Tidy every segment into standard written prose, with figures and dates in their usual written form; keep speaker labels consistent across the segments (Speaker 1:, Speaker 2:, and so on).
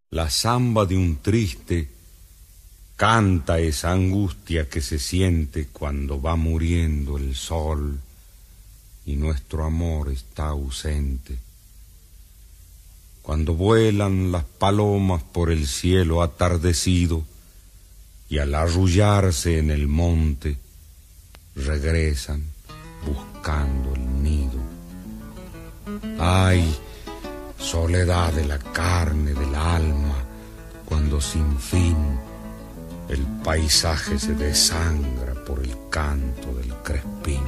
Speaker 1: La zamba de un triste canta esa angustia que se siente cuando va muriendo el sol y nuestro amor está ausente. Cuando vuelan las palomas por el cielo atardecido y al arrullarse en el monte regresan buscando el nido. Ay, soledad de la carne, del alma, cuando sin fin el paisaje se desangra por el canto del crespín.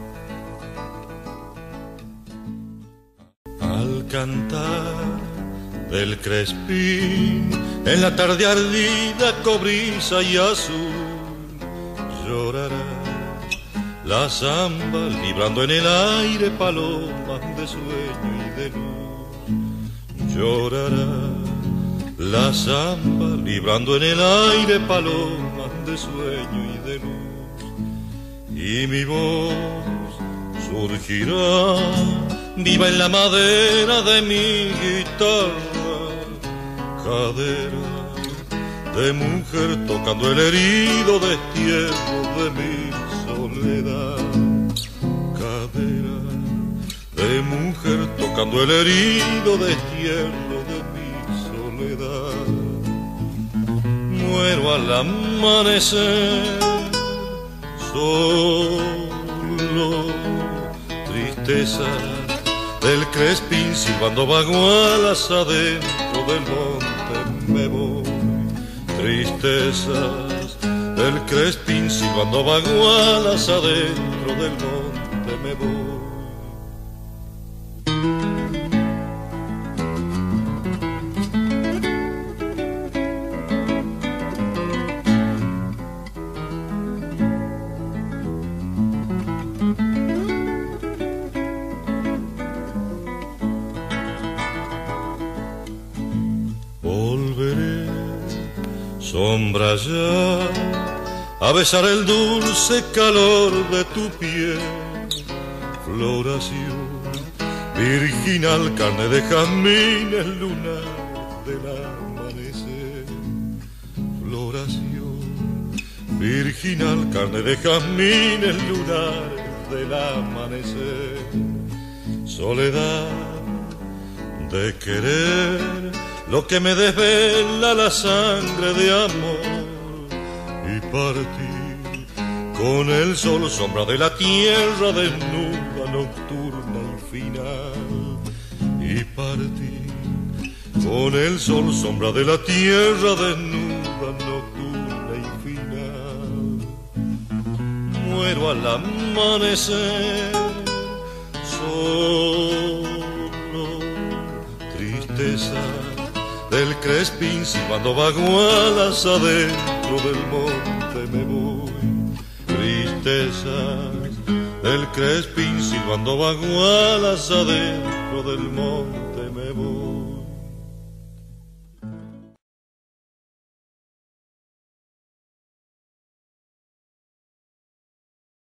Speaker 2: Al cantar del crespín en la tarde ardida, cobriza y azul, llorará la zamba librando en el aire palomas de sueño y de luz. Llorará la zamba librando en el aire palomas de sueño y de luz. Y mi voz surgirá viva en la madera de mi guitarra, cadera de mujer tocando el herido destierro de mi soledad, cadera de mujer tocando el herido destierro de mi soledad. Muero al amanecer solo, tristeza del crespín silbando bagualas adentro del monte me voy. Tristezas del crespín silbando bagualas adentro del monte me voy. Volveré, sombra ya, a besar el dulce calor de tu piel, floración virginal, carne de jazmines, lunar del amanecer, floración virginal, carne de jazmines, lunar del amanecer, soledad de querer lo que me desvela la sangre de amor, y partir con el sol, sombra de la tierra desnuda, nocturna y final, y partir con el sol, sombra de la tierra desnuda, nocturna y final. Muero al amanecer solo, tristeza del crespín silbando bagualas adentro del monte me voy. Tristezas del crespín silbando bagualas adentro del monte me voy.